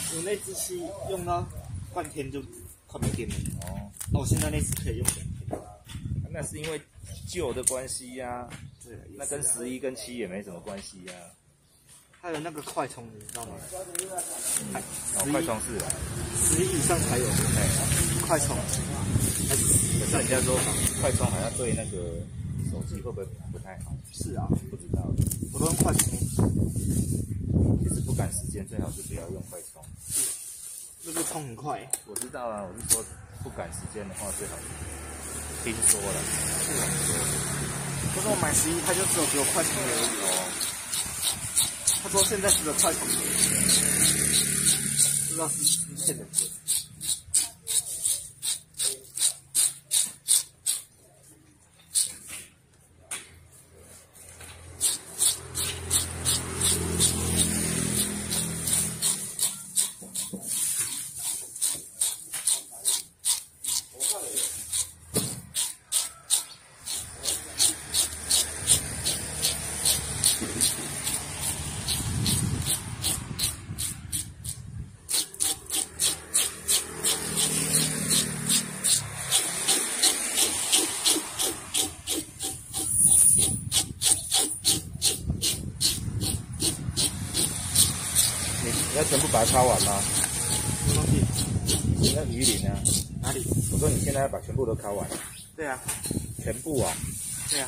我那只是用到半天就快没电了。哦，那我现在那只可以用2天。 那是因为旧的关系呀。 对， 那跟11跟7也没什么关系呀。 还有那个快充，你知道吗？ 快充是啊 ，11以上才有快充。 可是人家说快充好像对那个手机会不会不太好？ 是啊， 不知道， 我都用快充。 其实不赶时间，最好是不要用快充。 那个充很快。我知道啊，我是说不赶时间的话，最好听说了。 是啊。可是我买11，他就只有给我快充而已哦。他说现在只有快充，不知道是骗人的。 你要全部把它敲完吗？ 什么东西？ 你那鱼鳞啊？ 哪里？ 我说你现在要把全部都敲完。 对啊。 全部啊？ 对啊。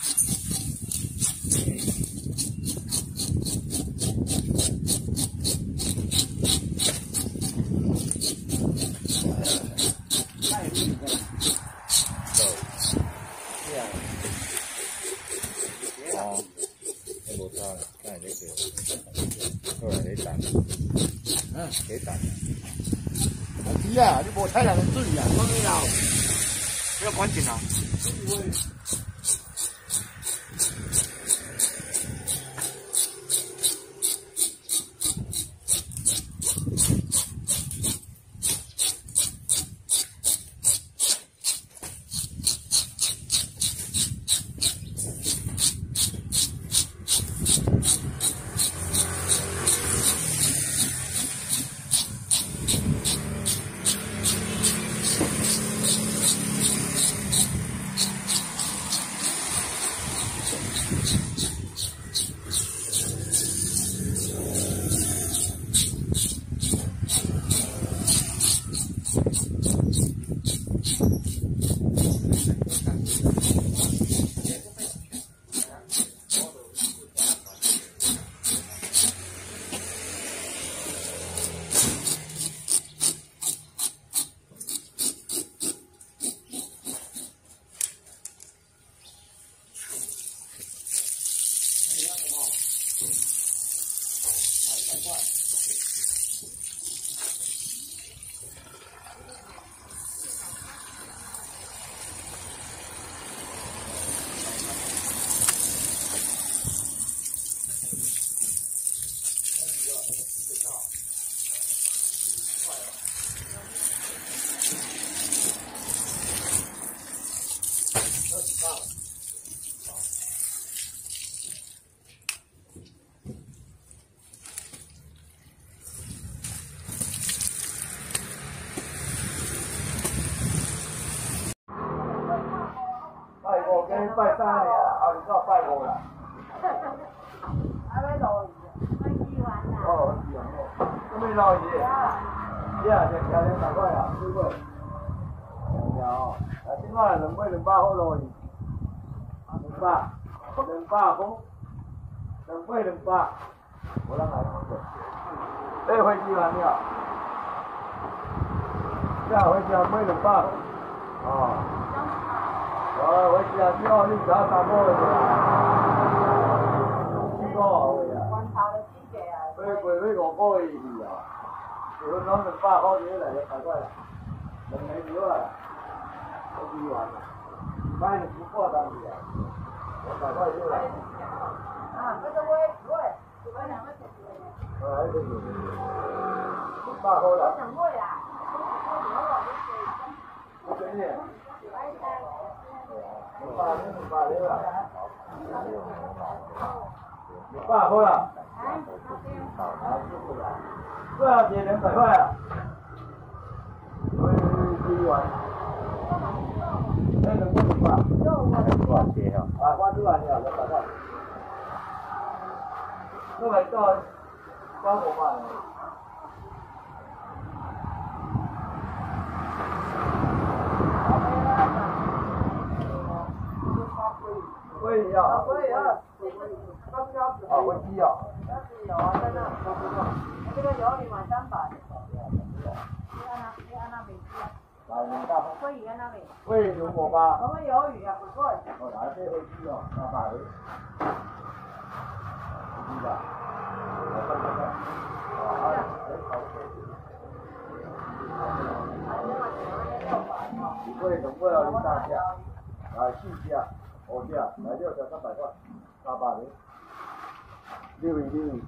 哦，你无差，那你就好来你等。你等。 是啊，你无采人水啊，讲你老。 不要关紧啊。 拜三呀，后日到拜5啦。 还要落雨，要洗完啦。 哦，洗完哦。什么落雨？呀，条200块啊，对不对？条哦，啊，今摆2尾200好落雨。200块，2尾200，无人来讲过。这飞机完了，这飞机2尾200，哦。我是啊，只好你找3个月啦，4个月啊。 关头就4个啊。 所以过去5个月去啊，一分钟200块钱来100块啦，2个就好啦，都治完啦，买2挂单去啊，100块就来。 啊，这个我2个钱。 还是200块啦。 我想买啦， 我给你。200啦，200好啦。 多少钱？200块啊？2碗。那能不能吧？ 多少钱啊？ 啊，花出来了，200块。那来到帮我吧。会要。啊，会要。啊，会鸡啊。 有啊，在那。这个有你买300。你按那边去啊。 来，你大方。 会鱼在那边。 会有火吧？ 我们有鱼啊，不贵。 哦，来这会鸡哦，300。鸡的。会要一大价，来4价，5价，来6价300块，300。6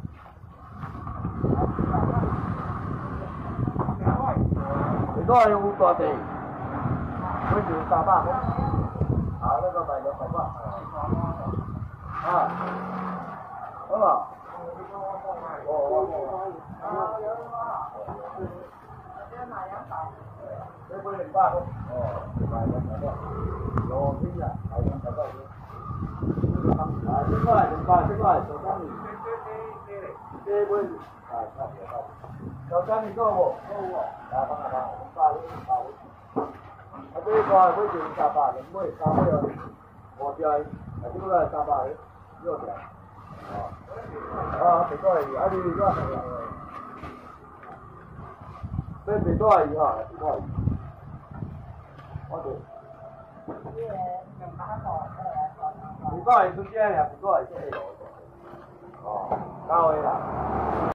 你都係用大地，跟住300块，啊，那个买200块，啊，好吧，这不是200块，买200块，有听的，买200块。啊，这块小三米，这不是，啊，差不多。小三米够不？来，放下放，啊，这一块会用300，两尾3尾哦，5条，啊，这个300，6条，啊，别多而已，啊，你多少条？这别多而已哈，别多而已。我对。别多而已，中间呀，别多而已。哦，到位了。